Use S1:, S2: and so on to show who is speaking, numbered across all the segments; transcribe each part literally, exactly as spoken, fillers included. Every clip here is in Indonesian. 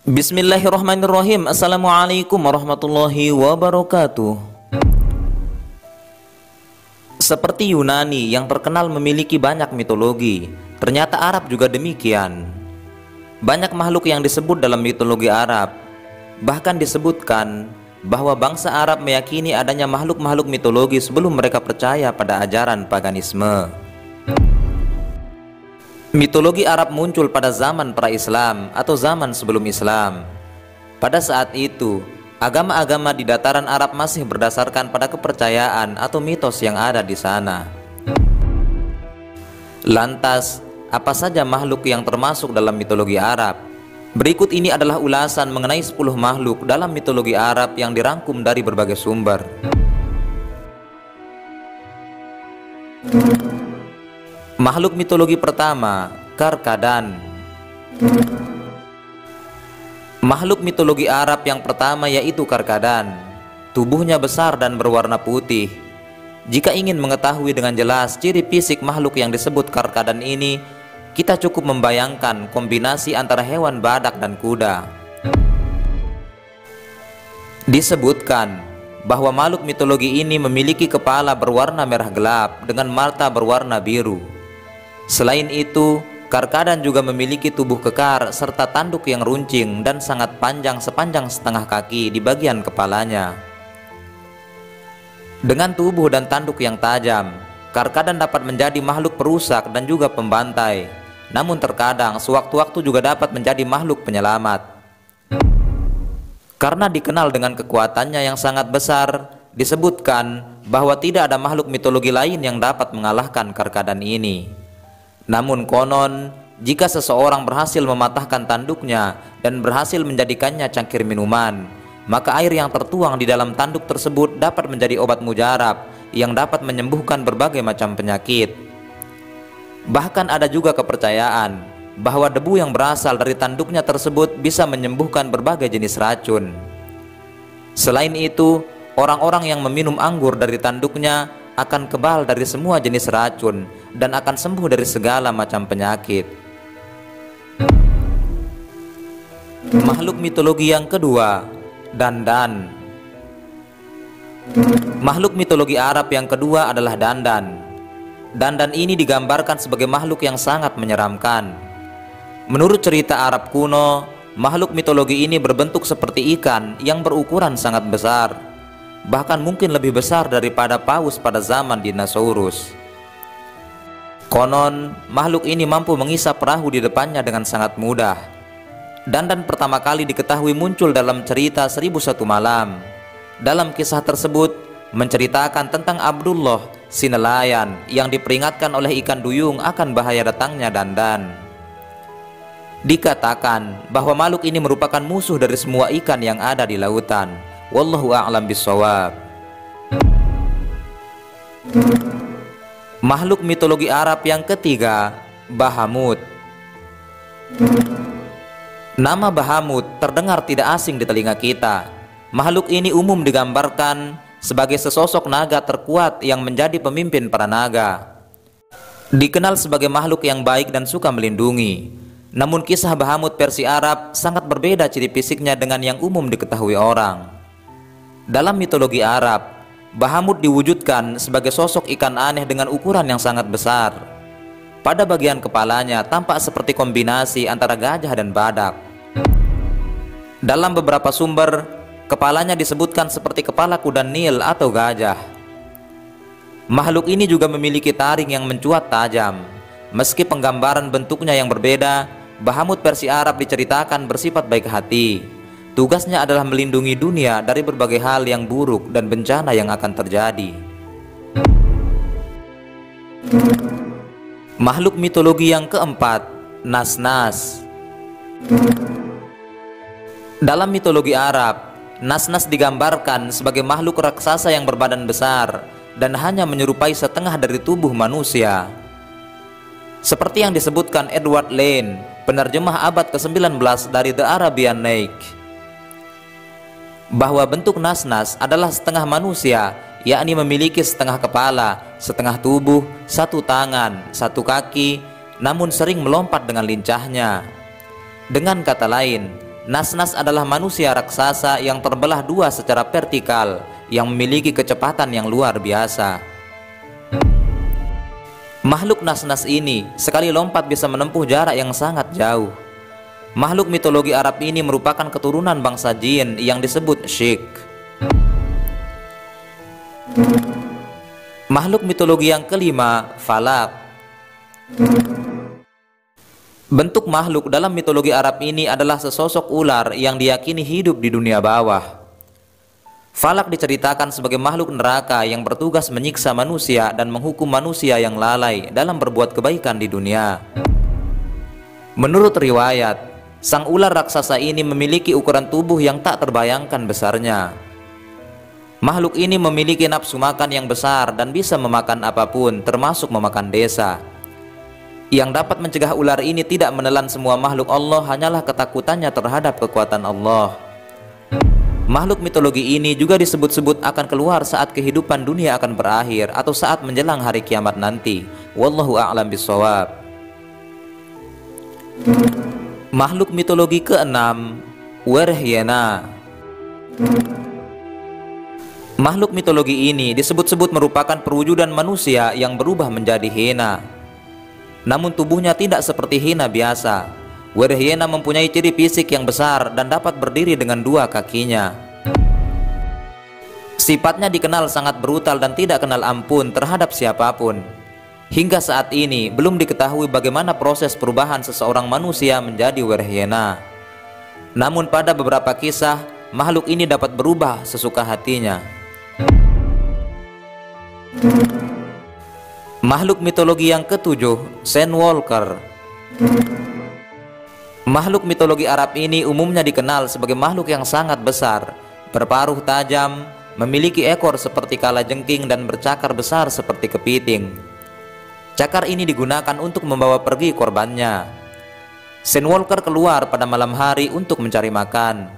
S1: Bismillahirrahmanirrahim. Assalamualaikum warahmatullahi wabarakatuh. Seperti Yunani yang terkenal memiliki banyak mitologi, ternyata Arab juga demikian. Banyak makhluk yang disebut dalam mitologi Arab. Bahkan disebutkan bahwa bangsa Arab meyakini adanya makhluk-makhluk mitologi sebelum mereka percaya pada ajaran paganisme. Mitologi Arab muncul pada zaman pra-Islam atau zaman sebelum Islam. Pada saat itu, agama-agama di dataran Arab masih berdasarkan pada kepercayaan atau mitos yang ada di sana. Lantas, apa saja makhluk yang termasuk dalam mitologi Arab? Berikut ini adalah ulasan mengenai sepuluh makhluk dalam mitologi Arab yang dirangkum dari berbagai sumber. Makhluk mitologi pertama, Karkadan. Makhluk mitologi Arab yang pertama yaitu Karkadan. Tubuhnya besar dan berwarna putih. Jika ingin mengetahui dengan jelas ciri fisik makhluk yang disebut Karkadan ini, kita cukup membayangkan kombinasi antara hewan badak dan kuda. Disebutkan bahwa makhluk mitologi ini memiliki kepala berwarna merah gelap dengan mata berwarna biru. Selain itu, Karkadan juga memiliki tubuh kekar serta tanduk yang runcing dan sangat panjang sepanjang setengah kaki di bagian kepalanya. Dengan tubuh dan tanduk yang tajam, Karkadan dapat menjadi makhluk perusak dan juga pembantai. Namun terkadang sewaktu-waktu juga dapat menjadi makhluk penyelamat. Karena dikenal dengan kekuatannya yang sangat besar, disebutkan bahwa tidak ada makhluk mitologi lain yang dapat mengalahkan Karkadan ini. Namun konon, jika seseorang berhasil mematahkan tanduknya dan berhasil menjadikannya cangkir minuman, maka air yang tertuang di dalam tanduk tersebut dapat menjadi obat mujarab yang dapat menyembuhkan berbagai macam penyakit. Bahkan ada juga kepercayaan bahwa debu yang berasal dari tanduknya tersebut bisa menyembuhkan berbagai jenis racun. Selain itu, orang-orang yang meminum anggur dari tanduknya akan kebal dari semua jenis racun dan akan sembuh dari segala macam penyakit. Makhluk mitologi yang kedua, Dandan. Makhluk mitologi Arab yang kedua adalah Dandan. Dandan ini digambarkan sebagai makhluk yang sangat menyeramkan. Menurut cerita Arab kuno, makhluk mitologi ini berbentuk seperti ikan yang berukuran sangat besar. Bahkan mungkin lebih besar daripada paus pada zaman dinosaurus. Konon, makhluk ini mampu mengisap perahu di depannya dengan sangat mudah. Dandan pertama kali diketahui muncul dalam cerita Seribu Satu Malam. Dalam kisah tersebut, menceritakan tentang Abdullah, si nelayan yang diperingatkan oleh ikan duyung akan bahaya datangnya Dandan. Dikatakan bahwa makhluk ini merupakan musuh dari semua ikan yang ada di lautan. Wallahu a'lam bishawab. Makhluk mitologi Arab yang ketiga, Bahamut. Nama Bahamut terdengar tidak asing di telinga kita. Makhluk ini umum digambarkan sebagai sesosok naga terkuat yang menjadi pemimpin para naga. Dikenal sebagai makhluk yang baik dan suka melindungi. Namun kisah Bahamut versi Arab sangat berbeda ciri fisiknya dengan yang umum diketahui orang. Dalam mitologi Arab, Bahamut diwujudkan sebagai sosok ikan aneh dengan ukuran yang sangat besar. Pada bagian kepalanya tampak seperti kombinasi antara gajah dan badak. Dalam beberapa sumber, kepalanya disebutkan seperti kepala kuda Nil atau gajah. Makhluk ini juga memiliki taring yang mencuat tajam. Meski penggambaran bentuknya yang berbeda, Bahamut versi Arab diceritakan bersifat baik hati. Tugasnya adalah melindungi dunia dari berbagai hal yang buruk dan bencana yang akan terjadi. Makhluk mitologi yang keempat, Nas-Nas. Dalam mitologi Arab, Nas-Nas digambarkan sebagai makhluk raksasa yang berbadan besar dan hanya menyerupai setengah dari tubuh manusia. Seperti yang disebutkan Edward Lane, penerjemah abad ke sembilan belas dari The Arabian Night, bahwa bentuk Nas-Nas adalah setengah manusia, yakni memiliki setengah kepala, setengah tubuh, satu tangan, satu kaki, namun sering melompat dengan lincahnya. Dengan kata lain, Nas-nas adalah manusia raksasa yang terbelah dua secara vertikal, yang memiliki kecepatan yang luar biasa. Makhluk nas-nas ini sekali lompat bisa menempuh jarak yang sangat jauh. Makhluk mitologi Arab ini merupakan keturunan bangsa jin yang disebut Syik. Makhluk mitologi yang kelima, Falak. Bentuk makhluk dalam mitologi Arab ini adalah sesosok ular yang diyakini hidup di dunia bawah. Falak diceritakan sebagai makhluk neraka yang bertugas menyiksa manusia dan menghukum manusia yang lalai dalam berbuat kebaikan di dunia. Menurut riwayat, sang ular raksasa ini memiliki ukuran tubuh yang tak terbayangkan besarnya. Makhluk ini memiliki nafsu makan yang besar dan bisa memakan apapun, termasuk memakan desa. Yang dapat mencegah ular ini tidak menelan semua makhluk Allah hanyalah ketakutannya terhadap kekuatan Allah. Makhluk mitologi ini juga disebut-sebut akan keluar saat kehidupan dunia akan berakhir atau saat menjelang hari kiamat nanti. Wallahu a'lam bishawab. Makhluk mitologi keenam, Werhyena. Makhluk mitologi ini disebut-sebut merupakan perwujudan manusia yang berubah menjadi hyena. Namun tubuhnya tidak seperti hyena biasa. Werhyena mempunyai ciri fisik yang besar dan dapat berdiri dengan dua kakinya. Sifatnya dikenal sangat brutal dan tidak kenal ampun terhadap siapapun. Hingga saat ini belum diketahui bagaimana proses perubahan seseorang manusia menjadi Werhyena. Namun pada beberapa kisah, makhluk ini dapat berubah sesuka hatinya. Makhluk mitologi yang ketujuh, Sandwalker. Makhluk mitologi Arab ini umumnya dikenal sebagai makhluk yang sangat besar, berparuh tajam, memiliki ekor seperti kalajengking dan bercakar besar seperti kepiting. Cakar ini digunakan untuk membawa pergi korbannya. Sandwalker keluar pada malam hari untuk mencari makan.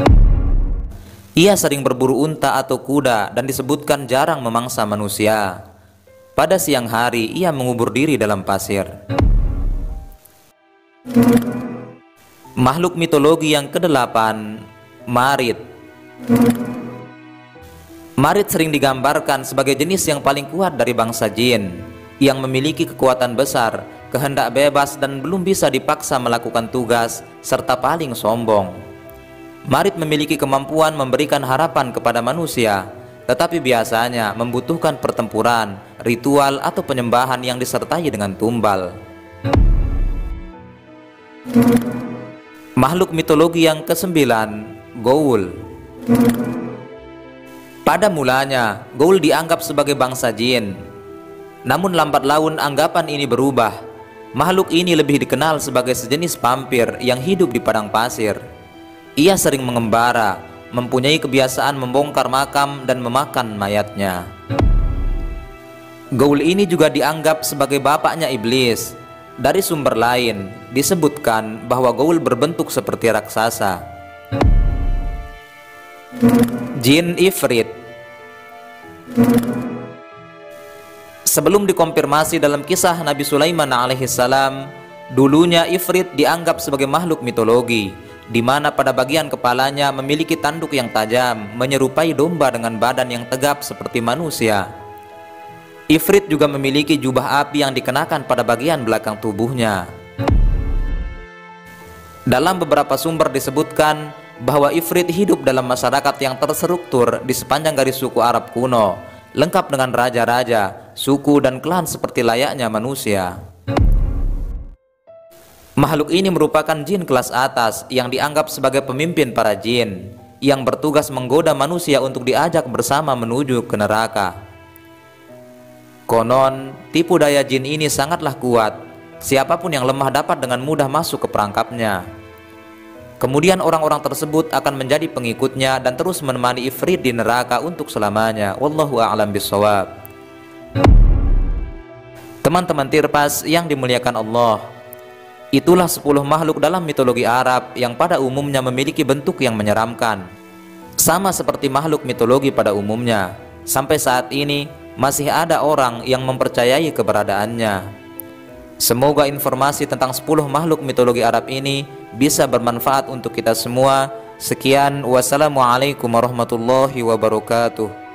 S1: Ia sering berburu unta atau kuda dan disebutkan jarang memangsa manusia. Pada siang hari ia mengubur diri dalam pasir. Makhluk mitologi yang kedelapan, Marit. Marit sering digambarkan sebagai jenis yang paling kuat dari bangsa jin, yang memiliki kekuatan besar, kehendak bebas dan belum bisa dipaksa melakukan tugas, serta paling sombong. Marit memiliki kemampuan memberikan harapan kepada manusia, tetapi biasanya membutuhkan pertempuran, ritual atau penyembahan yang disertai dengan tumbal. Makhluk mitologi yang kesembilan, Ghoul. Pada mulanya, Ghoul dianggap sebagai bangsa jin. Namun lambat laun anggapan ini berubah. Makhluk ini lebih dikenal sebagai sejenis vampir yang hidup di padang pasir. Ia sering mengembara, mempunyai kebiasaan membongkar makam dan memakan mayatnya. Ghoul ini juga dianggap sebagai bapaknya iblis. Dari sumber lain disebutkan bahwa Ghoul berbentuk seperti raksasa. Jin Ifrit. Sebelum dikonfirmasi dalam kisah Nabi Sulaiman alaihissalam, dulunya Ifrit dianggap sebagai makhluk mitologi, di mana pada bagian kepalanya memiliki tanduk yang tajam, menyerupai domba dengan badan yang tegap seperti manusia. Ifrit juga memiliki jubah api yang dikenakan pada bagian belakang tubuhnya. Dalam beberapa sumber disebutkan bahwa Ifrit hidup dalam masyarakat yang terstruktur di sepanjang garis suku Arab kuno, lengkap dengan raja-raja, suku dan klan seperti layaknya manusia. Makhluk ini merupakan jin kelas atas yang dianggap sebagai pemimpin para jin, yang bertugas menggoda manusia untuk diajak bersama menuju ke neraka. Konon, tipu daya jin ini sangatlah kuat. Siapapun yang lemah dapat dengan mudah masuk ke perangkapnya. Kemudian orang-orang tersebut akan menjadi pengikutnya dan terus menemani Ifrit di neraka untuk selamanya. Wallahu a'lam bishawab. Teman-teman Tirpas yang dimuliakan Allah, itulah sepuluh makhluk dalam mitologi Arab yang pada umumnya memiliki bentuk yang menyeramkan. Sama seperti makhluk mitologi pada umumnya, sampai saat ini masih ada orang yang mempercayai keberadaannya. Semoga informasi tentang sepuluh makhluk mitologi Arab ini bisa bermanfaat untuk kita semua. Sekian, wassalamualaikum warahmatullahi wabarakatuh.